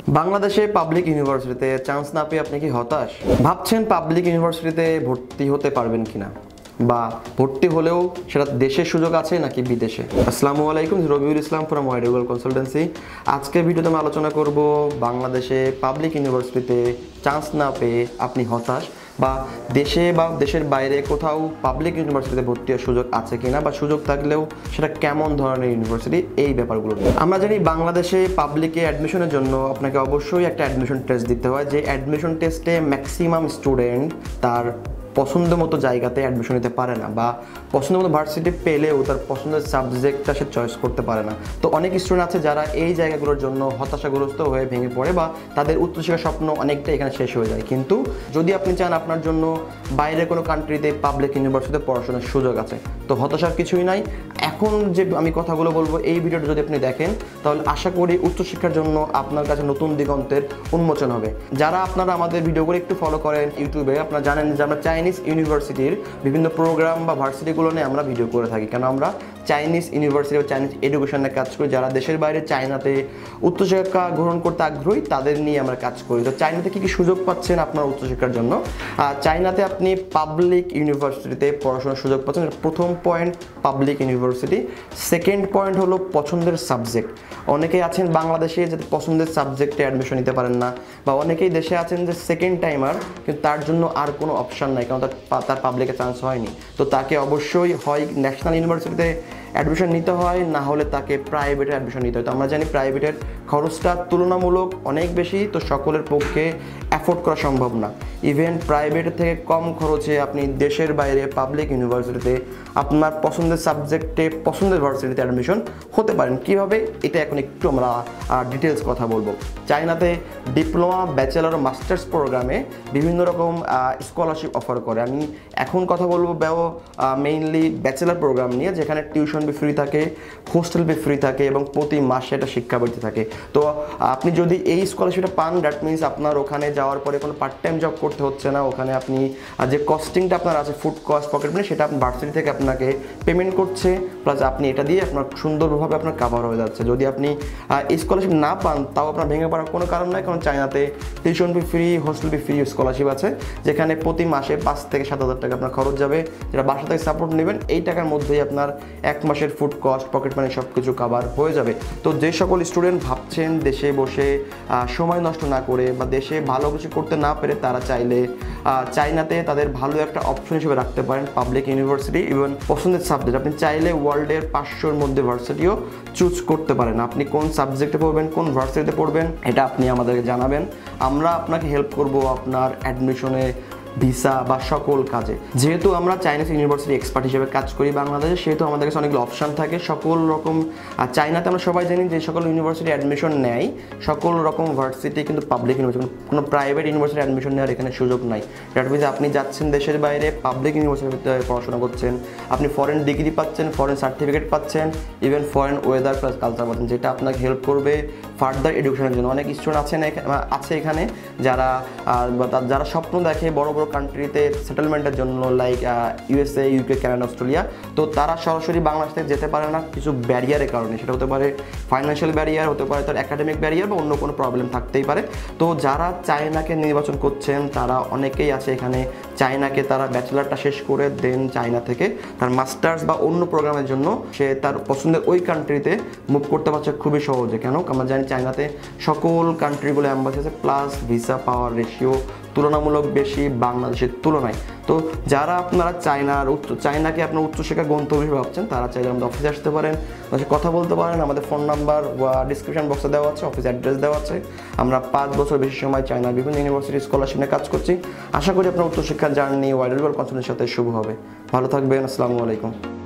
বাংলাদেশে পাবলিক ইউনিভার্সিটিতে চান্স না পেয়ে আপনি কি হতাশ? ভাবছেন পাবলিক ইউনিভার্সিটিতে ভর্তি হতে পারবেন কিনা, বা ভর্তি হলেও সেটা দেশের সুযোগ আছে নাকি বিদেশে। আসসালামু আলাইকুম, Rabiul Islam from Widewall consultancy. আজকের ভিডিওতে আমি আলোচনা করব বাংলাদেশে পাবলিক ইউনিভার্সিটিতে চান্স না পেয়ে আপনি হতাশ, বা দেশে বা দেশের বাইরে কোথাও পাবলিক ইউনিভার্সিটিতে ভর্তি হওয়ার সুযোগ আছে কিনা, বা সুযোগ থাকলেও সেটা কেমন ধরনের ইউনিভার্সিটি, এই ব্যাপারগুলো। আমরা জানি বাংলাদেশে পাবলিকে অ্যাডমিশনের জন্য আপনাকে অবশ্যই একটা অ্যাডমিশন টেস্ট দিতে হয়, যে অ্যাডমিশন টেস্টে ম্যাক্সিমাম স্টুডেন্ট তার পছন্দ মতো জায়গাতে অ্যাডমিশন নিতে পারে না, বা পছন্দ মতো ভার্সিটি পেলেও তার পছন্দের সাবজেক্টটা সে চয়েস করতে পারে না। তো অনেক স্টুডেন্ট আছে যারা এই জায়গাগুলোর জন্য হতাশাগ্রস্ত হয়ে ভেঙে পড়ে, বা তাদের উচ্চশিক্ষার স্বপ্ন অনেকটা এখানে শেষ হয়ে যায়। কিন্তু যদি আপনি চান আপনার জন্য বাইরে কোনো কান্ট্রিতে পাবলিক ইউনিভার্সিটিতে পড়াশোনার সুযোগ আছে, তো হতাশার কিছুই নাই। এখন যে আমি কথাগুলো বলবো এই ভিডিওটা যদি আপনি দেখেন, তাহলে আশা করি উচ্চশিক্ষার জন্য আপনার কাছে নতুন দিগন্তের উন্মোচন হবে। যারা আপনারা আমাদের ভিডিওগুলো একটু ফলো করেন ইউটিউবে, আপনারা জানেন যে আমরা চাইনিজ ইউনিভার্সিটির বিভিন্ন প্রোগ্রাম বা ভার্সিটিগুলো নিয়ে আমরা ভিডিও করে থাকি। কেন আমরা চাইনিজ ইউনিভার্সিটি বা চাইনিজ এডুকেশনে কাজ করি, যারা দেশের বাইরে চায়নাতে উচ্চশিক্ষা গ্রহণ করতে আগ্রহী তাদের নিয়ে আমরা কাজ করি। তো চায়নাতে কী কী সুযোগ পাচ্ছেন আপনার উচ্চশিক্ষার জন্য? চায়নাতে আপনি পাবলিক ইউনিভার্সিটিতে পড়াশোনার সুযোগ পাচ্ছেন। প্রথম point public university. Second point হলো পছন্দের সাবজেক্ট। অনেকেই আছেন বাংলাদেশে যে পছন্দের সাবজেক্টে অ্যাডমিশন নিতে পারেন না, বা অনেকেই দেশে আছেন যে সেকেন্ড টাইমার, কিন্তু তার জন্য আর কোনো অপশান নাই, কারণ তার পাবলিকে চান্স হয়নি। তো তাকে অবশ্যই হয় ন্যাশনাল ইউনিভার্সিটিতে অ্যাডমিশন নিতে হয়, না হলে তাকে প্রাইভেটে অ্যাডমিশন নিতে হয়। তো আমরা জানি প্রাইভেটের খরচটা তুলনামূলক অনেক বেশি, তো সকলের পক্ষে অ্যাফোর্ড করা সম্ভব না। ইভেন প্রাইভেটের থেকে কম খরচে আপনি দেশের বাইরে পাবলিক ইউনিভার্সিটিতে আপনার পছন্দের সাবজেক্টে পছন্দের ভার্সিটিতে অ্যাডমিশন হতে পারেন। কীভাবে, এটা এখন একটু আমরা ডিটেলস কথা বলবো। চায়নাতে ডিপ্লোমা, ব্যাচেলর ও মাস্টার্স প্রোগ্রামে বিভিন্ন রকম স্কলারশিপ অফার করে। আমি এখন কথা বলবো মেইনলি ব্যাচেলর প্রোগ্রাম নিয়ে, যেখানে টিউশন ফি ফ্রি থাকে, হোস্টেল ফি ফ্রি থাকে, এবং প্রতি মাসে একটা শিক্ষাবৃত্তি থাকে। তো আপনি যদি এই স্কলারশিপটা পান, দ্যাট মিনস আপনার ওখানে যাওয়ার পরে কোনো পার্ট টাইম জব করতে হচ্ছে না। ওখানে আপনি যে কস্টিংটা আপনার আছে, ফুড কস্ট, পকেট মানি, সেটা আপনার ভার্সিটি থেকে আপনাকে পেমেন্ট করছে, প্লাস আপনি এটা দিয়ে আপনার সুন্দরভাবে আপনার কাভার হয়ে যাচ্ছে। যদি আপনি এই স্কলারশিপ না পান, তাও আপনার ভেঙে পড়ার কোনো কারণ নাই, কারণ চায়নাতে tuition fee free, hostel fee free scholarship আছে, যেখানে প্রতি মাসে 5 থেকে 7,000 টাকা আপনার খরচ যাবে, যেটা বাসা থেকে সাপোর্ট নেবেন। এই টাকার মধ্যেই আপনার এক মাসের ফুড কস্ট, পকেট মানি সব কিছু কাভার হয়ে যাবে। তো যে সকল স্টুডেন্ট ভাবছেন দেশে বসে সময় নষ্ট না করে বা দেশে ভালো কিছু করতে না পেরে, তারা চাইলে চায়নাতে তাদের ভালো একটা অপশন হিসেবে রাখতে পারেন পাবলিক ইউনিভার্সিটি। ইভেন পছন্দের সাবজেক্ট আপনি চাইলে ওয়ার্ল্ডের 500-র মধ্যে ভার্সিটিও চুজ করতে পারেন। আপনি কোন সাবজেক্টে পড়বেন, কোন ভার্সিটিতে পড়বেন, এটা আপনি আমাদেরকে জানাবেন। আমরা আপনাকে হেল্প করব আপনার অ্যাডমিশনে, ভিসা বা সকল কাজে। যেহেতু আমরা চাইনিজ ইউনিভার্সিটি এক্সপার্ট হিসেবে কাজ করি বাংলাদেশে, সেহেতু আমাদের কাছে অনেকগুলো অপশান থাকে সকল রকম। চায়নাতে আমরা সবাই জানি যে সকল ইউনিভার্সিটি অ্যাডমিশন নেয়, সকল রকম ভার্সিটি কিন্তু পাবলিক ইউনিভার্সিটি, কোনো প্রাইভেট ইউনিভার্সিটি অ্যাডমিশন নেওয়ার এখানে সুযোগ নাই। দ্যাট মিনস আপনি যাচ্ছেন দেশের বাইরে, পাবলিক ইউনিভার্সিটিতে পড়াশোনা করছেন, আপনি ফরেন ডিগ্রি পাচ্ছেন, ফরেন সার্টিফিকেট পাচ্ছেন, even foreign weather plus culture পাচ্ছেন, যেটা আপনাকে হেল্প করবে ফার্দার এডুকেশনের জন্য। অনেক স্টুডেন্ট আছে এখানে যারা স্বপ্ন দেখে বড় বড় কান্ট্রিতে সেটেলমেন্টের জন্য, like USA, UK, Canada, Australia. তো তারা সরাসরি বাংলাদেশ থেকে যেতে পারে না কিছু ব্যারিয়ারের কারণে। সেটা হতে পারে ফাইন্যান্সিয়াল ব্যারিয়ার, হতে পারে তার একাডেমিক ব্যারিয়ার, বা অন্য কোনো প্রবলেম থাকতেই পারে। তো যারা চায়নাকে নির্বাচন করছেন, তারা অনেকেই আছে এখানে চায়নাকে, তারা ব্যাচেলারটা শেষ করে দেন চায়না থেকে তার মাস্টার্স বা অন্য প্রোগ্রামের জন্য সে তার পছন্দের ওই কান্ট্রিতে মুভ করতে পারছে খুবই সহজে। কেন, আমরা জানি চায়নাতে সকল কান্ট্রিগুলো অ্যাম্বাসি আছে, প্লাস ভিসা পাওয়ার রেশিও তুলনামূলক বেশি বাংলাদেশের তুলনায়। তো যারা আপনারা চায়নাকে আপনার উচ্চশিক্ষা গন্তব্য হিসেবে ভাবছেন, তারা চাইলে আমাদের অফিসে আসতে পারেন, কথা বলতে পারেন। আমাদের ফোন নাম্বার বা ডিসক্রিপশন বক্সে দেওয়া আছে, অফিস অ্যাড্রেস দেওয়া আছে। আমরা 5 বছর বেশি সময় চায়নার বিভিন্ন ইউনিভার্সিটি স্কলারশিপ নিয়ে কাজ করছি। আশা করি আপনার উচ্চশিক্ষার জার্নি ওয়াইডওয়াল কনসালটেন্সির সাথে শুভ হবে। ভালো থাকবেন। আসসালামু আলাইকুম।